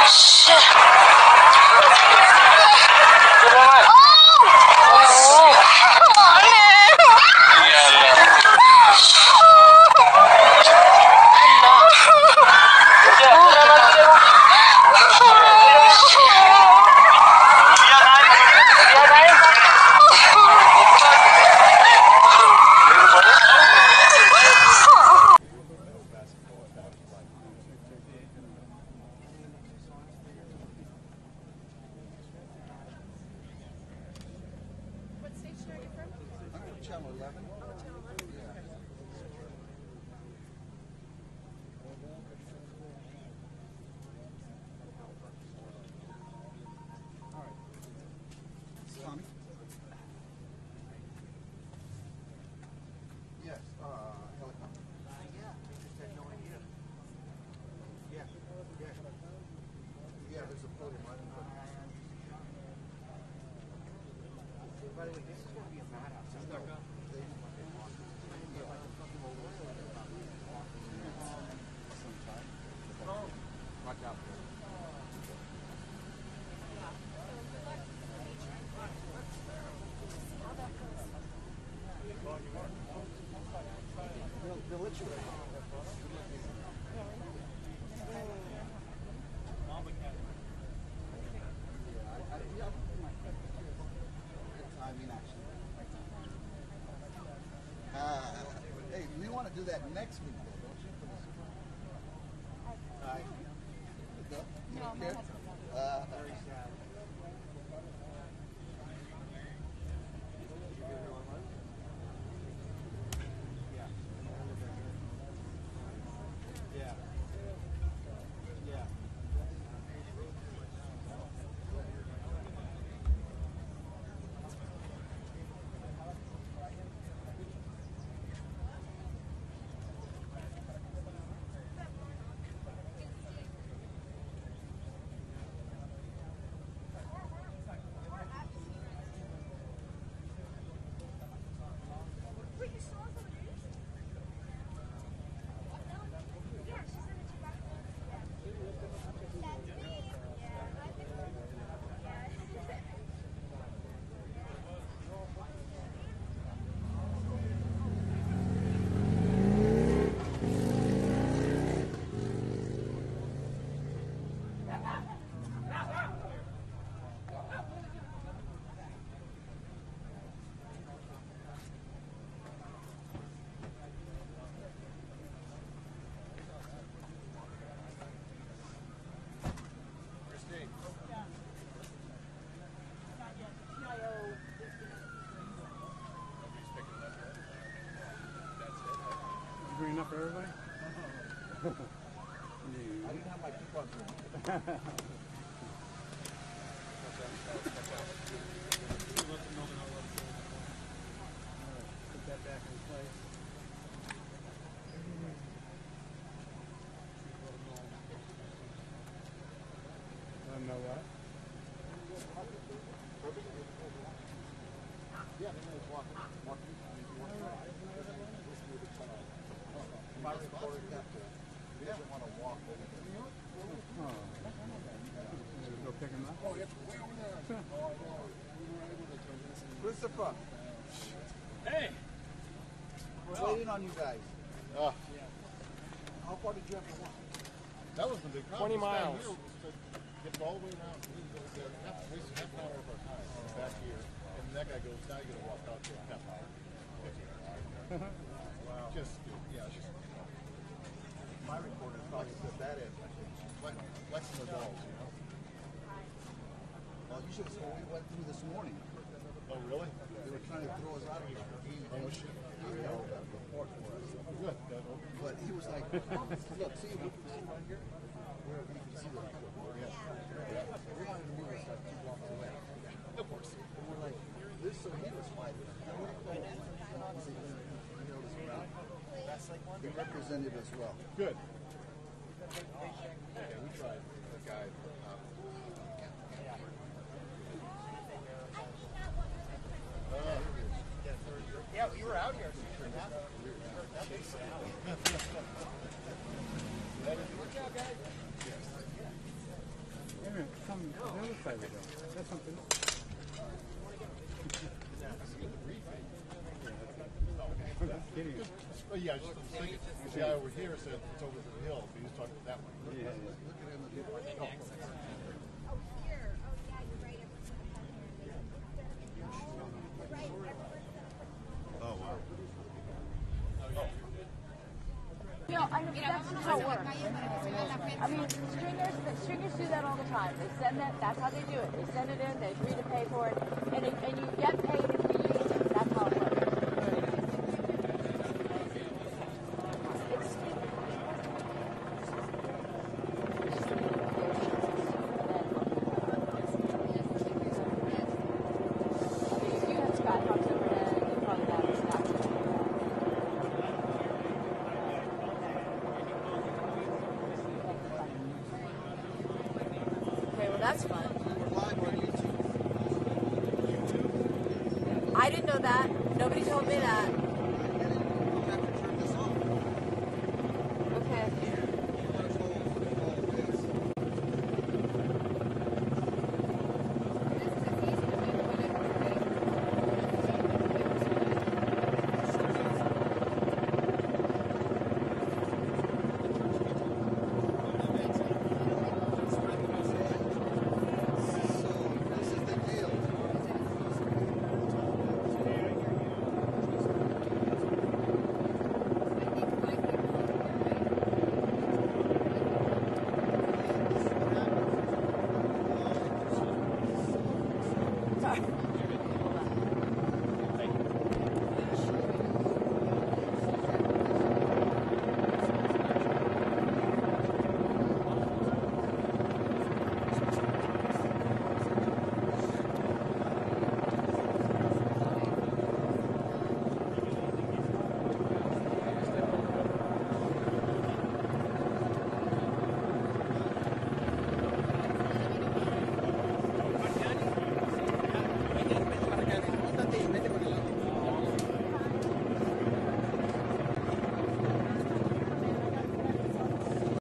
Hey, we want to do that next week, though, don't you? You don't care? Very sad. Green enough for everybody? I didn't have my coupons with me. Put that back in place. Let them know what? Yeah, they may walk. My reporter he doesn't want to walk over there. Oh. Go pick him up? Oh, it's way over there. Christopher. Hey! We're waiting on you guys. How far did you have to walk? That was the big problem. 20 miles. Here was to get all the way around. We wasted half an hour of our time back here. And that guy goes, now you got to walk out to a half hour. Wow. Just, yeah, it's just. My reporter probably said that is. Flexing their balls, you know? Well, you should have seen what we went through this morning. Oh, really? They were trying to throw us out of here. Oh, shit. He held that report for us. Good. But he was like, look, see right here? Where you can see the report. Yeah. We wanted to move us like 2 blocks away. Of course. And we're like, this, so he was fighting. He represented us well. Good. Yeah, we tried. The guy. Yeah, we were out here. Good job, guys. come the other side of it. That's something. I'm just kidding. Oh, yeah, I was just thinking. The guy over here said it's over the hill, but he was talking that way. Yeah. Oh, wow. You know, I know that's just how it works. I mean, stringers do that all the time. They send that. That's how they do it. They send it in. They agree to pay for it, and you get paid if you use it. That's how it works. It's I mean, if you had Sky Hawks over there, you probably have Sky. Okay, well that's fun. We're live on YouTube. I didn't know that. Nobody told me that.